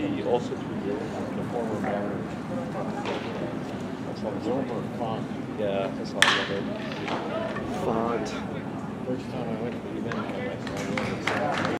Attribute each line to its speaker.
Speaker 1: the also the former mayor. That's all Wilbur Font. Yeah, that's all I ever. Font. First time I went to the Dominican, I saw